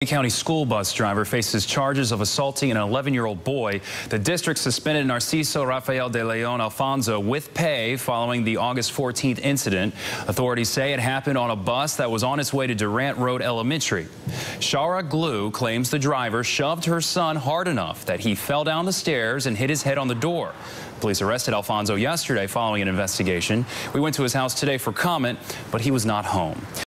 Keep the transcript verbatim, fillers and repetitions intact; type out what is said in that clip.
County school bus driver faces charges of assaulting an eleven-year-old boy. The district suspended Narciso Rafael de Leon Alfonso with pay following the August fourteenth incident. Authorities say it happened on a bus that was on its way to Durant Road Elementary. Shara Glue claims the driver shoved her son hard enough that he fell down the stairs and hit his head on the door. Police arrested Alfonso yesterday following an investigation. We went to his house today for comment, but he was not home.